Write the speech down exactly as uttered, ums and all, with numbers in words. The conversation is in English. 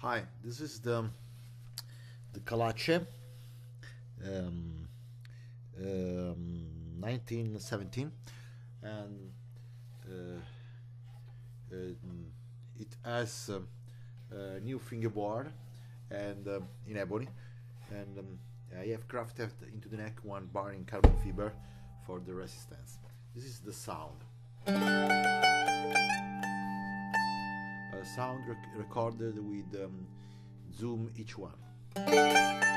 Hi, this is the the calace, um, um, nineteen seventeen, and uh, uh, it has um, a new fingerboard and um, in ebony, and um, I have crafted into the neck one bar in carbon fiber for the resistance. This is the sound. Uh, sound rec recorded with um, zoom each one.